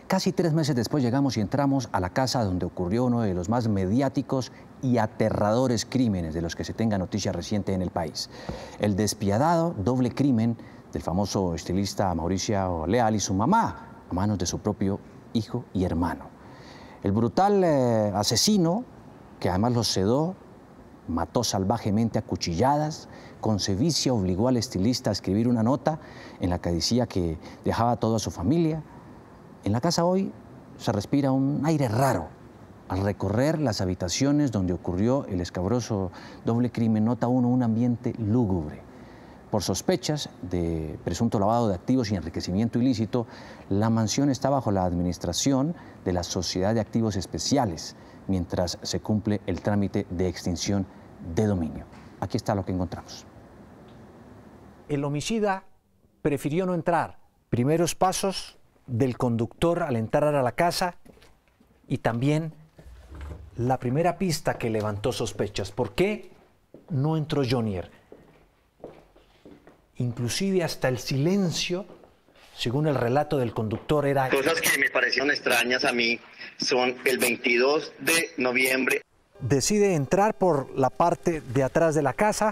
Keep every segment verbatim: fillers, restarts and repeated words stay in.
Casi tres meses después llegamos y entramos a la casa donde ocurrió uno de los más mediáticos y aterradores crímenes de los que se tenga noticia reciente en el país. El despiadado doble crimen del famoso estilista Mauricio Leal y su mamá, a manos de su propio hijo y hermano. El brutal eh, asesino, que además los sedó, mató salvajemente a cuchilladas, con sevicia obligó al estilista a escribir una nota en la que decía que dejaba a toda su familia. En la casa hoy se respira un aire raro. Al recorrer las habitaciones donde ocurrió el escabroso doble crimen, nota uno un ambiente lúgubre. Por sospechas de presunto lavado de activos y enriquecimiento ilícito, la mansión está bajo la administración de la Sociedad de Activos Especiales, mientras se cumple el trámite de extinción de dominio. Aquí está lo que encontramos. El homicida prefirió no entrar. Primeros pasos del conductor al entrar a la casa y también la primera pista que levantó sospechas. ¿Por qué no entró Jonier? Inclusive hasta el silencio, según el relato del conductor, era... Cosas que me parecieron extrañas a mí son el veintidós de noviembre. Decide entrar por la parte de atrás de la casa,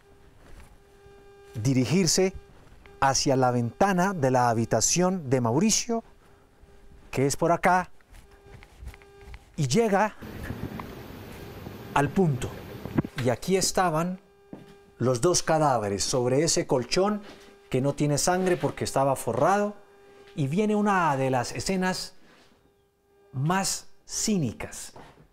dirigirse hacia la ventana de la habitación de Mauricio, que es por acá, y llega al punto. Y aquí estaban los dos cadáveres sobre ese colchón que no tiene sangre porque estaba forrado, y viene una de las escenas más cínicas.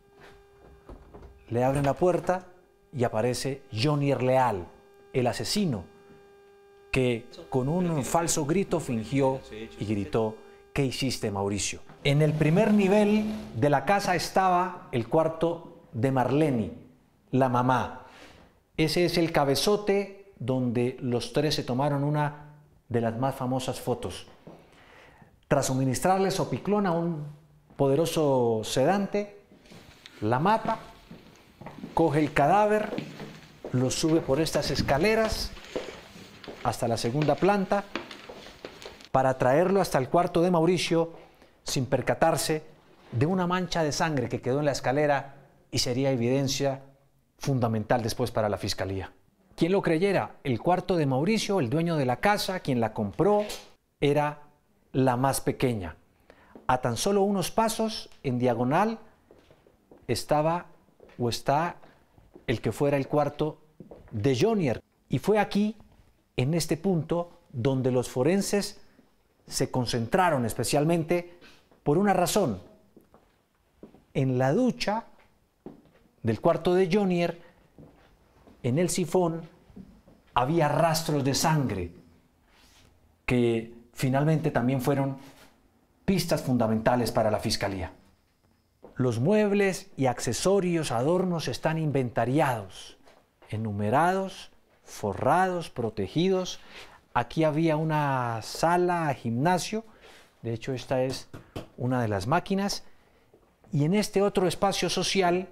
Le abren la puerta y aparece Jonier Leal, el asesino, que con un falso grito fingió y gritó: ¿qué hiciste, Mauricio? En el primer nivel de la casa estaba el cuarto de Marlene, la mamá. Ese es el cabezote donde los tres se tomaron una de las más famosas fotos. Tras suministrarle sopiclona, un poderoso sedante, la mata, coge el cadáver, lo sube por estas escaleras hasta la segunda planta para traerlo hasta el cuarto de Mauricio sin percatarse de una mancha de sangre que quedó en la escalera y sería evidencia fundamental después para la fiscalía. ¿Quién lo creyera? El cuarto de Mauricio, el dueño de la casa, quien la compró, era la más pequeña. A tan solo unos pasos, en diagonal, estaba o está el que fuera el cuarto de Jonier. Y fue aquí, en este punto, donde los forenses se concentraron especialmente por una razón. En la ducha del cuarto de Jonier, en el sifón, había rastros de sangre que finalmente también fueron pistas fundamentales para la fiscalía. Los muebles y accesorios, adornos están inventariados, enumerados, forrados, protegidos. Aquí había una sala, gimnasio, de hecho esta es una de las máquinas, y en este otro espacio social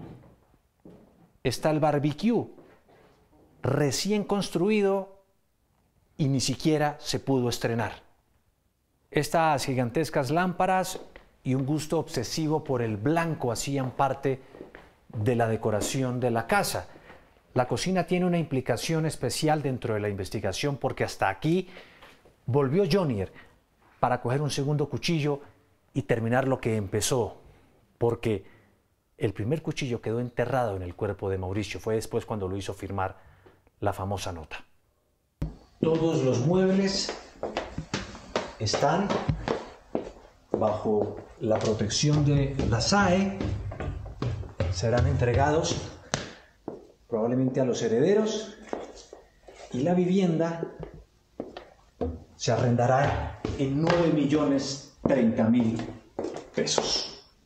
está el barbecue, recién construido y ni siquiera se pudo estrenar. Estas gigantescas lámparas y un gusto obsesivo por el blanco hacían parte de la decoración de la casa. La cocina tiene una implicación especial dentro de la investigación porque hasta aquí volvió Jonier para coger un segundo cuchillo y terminar lo que empezó, porque el primer cuchillo quedó enterrado en el cuerpo de Mauricio. Fue después cuando lo hizo firmar la famosa nota. Todos los muebles están bajo la protección de la S A E. Serán entregados probablemente a los herederos y la vivienda se arrendará en nueve millones treinta mil pesos.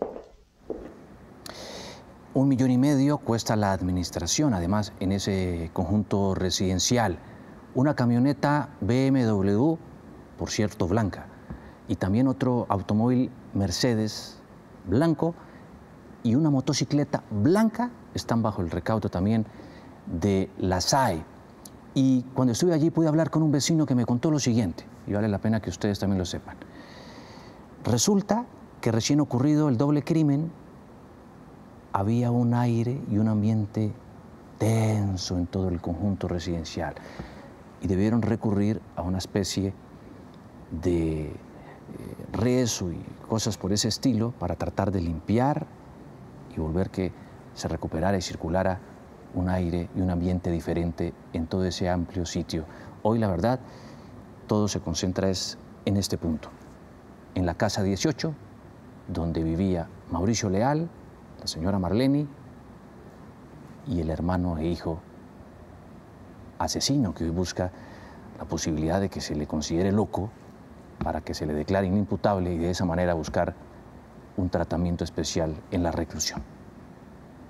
Un millón y medio cuesta la administración, además, en ese conjunto residencial. Una camioneta B M W, por cierto, blanca, y también otro automóvil Mercedes blanco y una motocicleta blanca están bajo el recaudo también de la S A E. Y cuando estuve allí pude hablar con un vecino que me contó lo siguiente, y vale la pena que ustedes también lo sepan. Resulta que recién ocurrido el doble crimen, había un aire y un ambiente tenso en todo el conjunto residencial y debieron recurrir a una especie de eh, rezo y cosas por ese estilo para tratar de limpiar y volver que se recuperara y circulara un aire y un ambiente diferente en todo ese amplio sitio. Hoy, la verdad, todo se concentra es en este punto, en la casa dieciocho, donde vivía Mauricio Leal, la señora Marleni y el hermano e hijo asesino que hoy busca la posibilidad de que se le considere loco para que se le declare inimputable y de esa manera buscar un tratamiento especial en la reclusión.